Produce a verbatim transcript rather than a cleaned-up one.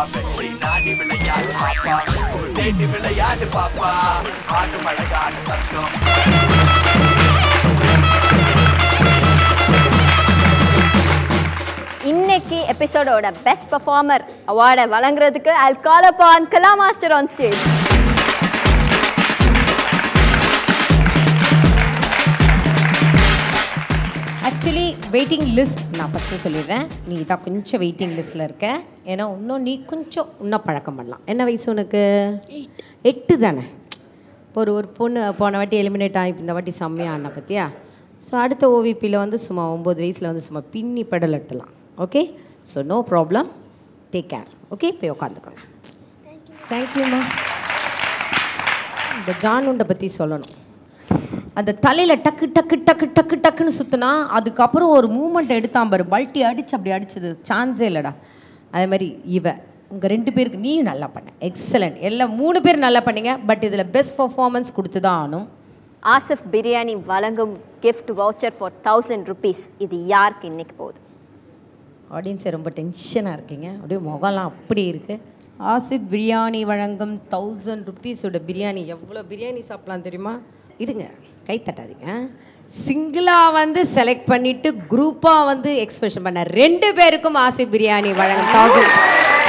பாப்பேன் நாடி விளையாடு பாப்பா தேடி விளையாடு பாப்பா ஆடு மழகாடு தத்தம் இன்னைக்கு எபிசோடோட பெஸ்ட் பெர்ஃபார்மர் அவார்டை வழங்குறதுக்கு I'll call upon Kala Master on stage. Actually waiting list நான் ஃபஸ்ட்டு சொல்லிடுறேன். நீ தான் கொஞ்சம் வெயிட்டிங் லிஸ்ட்டில் இருக்க. ஏன்னா இன்னும் நீ கொஞ்சம் இன்னும் பழக்கம் பண்ணலாம். என்ன வயசு உனக்கு? எட்டு தானே. இப்போ ஒரு ஒரு பொண்ணு போன வாட்டி எலிமினேட் ஆகி இந்த வாட்டி செம்மையாக ஆனா பற்றியா. ஸோ அடுத்த ஓவிபியில் வந்து சும்மா ஒம்பது வயசில் வந்து சும்மா பின்னி பெடல் எடுத்துலாம். Okay, so no problem, take care. Okay, போய் உட்காந்துக்கோங்க. தேங்க்யூம்மா. இந்த ஜானுண்டை பற்றி சொல்லணும். அந்த தலையில் டக்கு டக்கு டக்கு டக்கு டக்குன்னு சுற்றினா அதுக்கப்புறம் ஒரு மூமெண்ட் எடுத்தான் பாரு, பல்ட்டி அடிச்சு அப்படி அடிச்சது சான்ஸே இல்லைடா. அதே மாதிரி இவ உங்கள் ரெண்டு பேருக்கு நீயும் நல்லா பண்ண, எக்ஸலண்ட். எல்லாம் மூணு பேர் நல்லா பண்ணீங்க. பட் இதில் பெஸ்ட் பர்ஃபார்மன்ஸ் கொடுத்து தான் ஆகணும். ஆசிஃப் பிரியாணி வழங்கும் gift voucher four thousand rupees இது யாருக்கு இன்னைக்கு போகுது? ஆடியன்ஸை ரொம்ப டென்ஷனாக இருக்கீங்க, அப்படியே முகம்லாம் அப்படி இருக்குது. ஆசிஃப் பிரியாணி வழங்கும் தௌசண்ட் ருபீஸோட பிரியாணி எவ்வளோ பிரியாணி சாப்பிட்லாம் தெரியுமா? இருங்க, கை தட்டாதீங்க. சிங்கிளாக வந்து செலக்ட் பண்ணிவிட்டு குரூப்பாக வந்து எக்ஸ்பிரஷன் பண்ண ரெண்டு பேருக்கும் ஆசிஃப் பிரியாணி வழங்கும் தௌசண்ட்